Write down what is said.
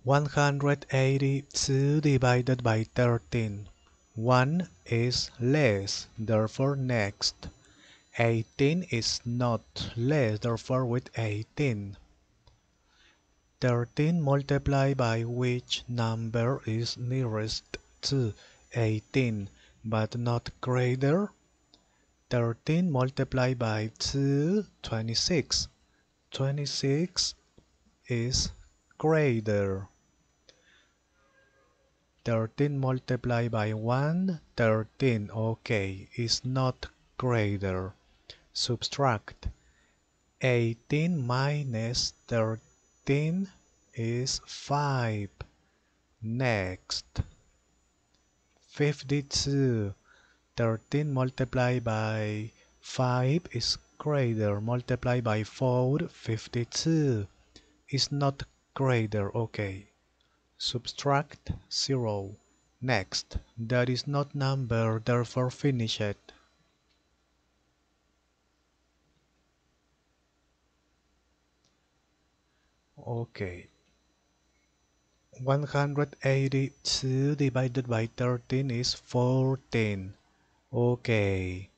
182 divided by 13. 1 is less, therefore next. 18 is not less, therefore with 18. 13 multiplied by which number is nearest to 18 but not greater? 13 multiplied by 2, 26. 26 is greater. 13 multiplied by 1, 13, okay, is not greater. Subtract. 18 minus 13 is 5. Next. 52. 13 multiplied by 5 is greater. Multiplied by 4, 52 is not greater, okay. Subtract 0. Next, that is not number, therefore finish it. Okay. 182 divided by 13 is 14. Okay.